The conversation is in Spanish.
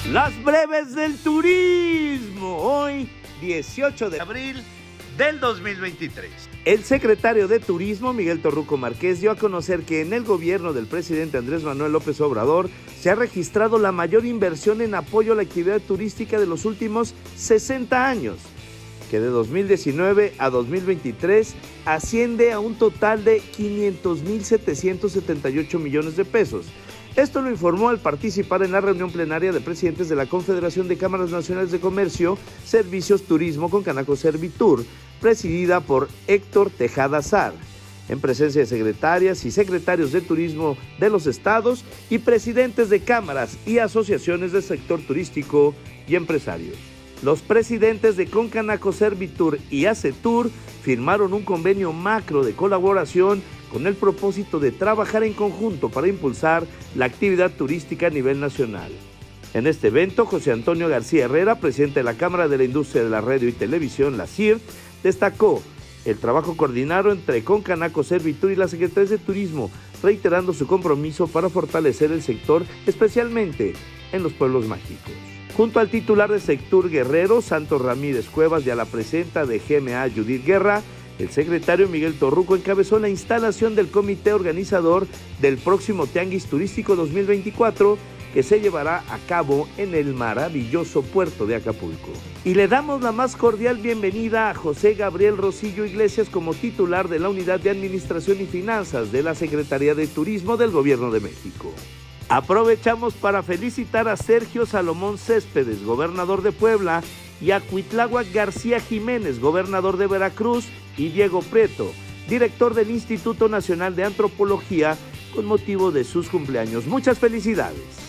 Las breves del turismo, hoy 18 de abril del 2023. El secretario de Turismo, Miguel Torruco Márquez, dio a conocer que en el gobierno del presidente Andrés Manuel López Obrador se ha registrado la mayor inversión en apoyo a la actividad turística de los últimos 60 años, que de 2019 a 2023 asciende a un total de 500.778 millones de pesos. Esto lo informó al participar en la reunión plenaria de presidentes de la Confederación de Cámaras Nacionales de Comercio, Servicios, Turismo con Canaco Servitur, presidida por Héctor Tejada Sar, en presencia de secretarias y secretarios de turismo de los estados y presidentes de cámaras y asociaciones del sector turístico y empresarios. Los presidentes de Concanaco Servitur y Acetur firmaron un convenio macro de colaboración con el propósito de trabajar en conjunto para impulsar la actividad turística a nivel nacional. En este evento, José Antonio García Herrera, presidente de la Cámara de la Industria de la Radio y Televisión, la CIR, destacó el trabajo coordinado entre Concanaco Servitur y la Secretaría de Turismo, reiterando su compromiso para fortalecer el sector, especialmente en los pueblos mágicos. Junto al titular de Sectur Guerrero, Santos Ramírez Cuevas, y a la presidenta de GMA, Judith Guerra, el secretario Miguel Torruco encabezó la instalación del comité organizador del próximo Tianguis Turístico 2024 que se llevará a cabo en el maravilloso puerto de Acapulco. Y le damos la más cordial bienvenida a José Gabriel Rosillo Iglesias como titular de la Unidad de Administración y Finanzas de la Secretaría de Turismo del Gobierno de México. Aprovechamos para felicitar a Sergio Salomón Céspedes, gobernador de Puebla, y a Cuitláhuac García Jiménez, gobernador de Veracruz, y Diego Prieto, director del Instituto Nacional de Antropología, con motivo de sus cumpleaños. Muchas felicidades.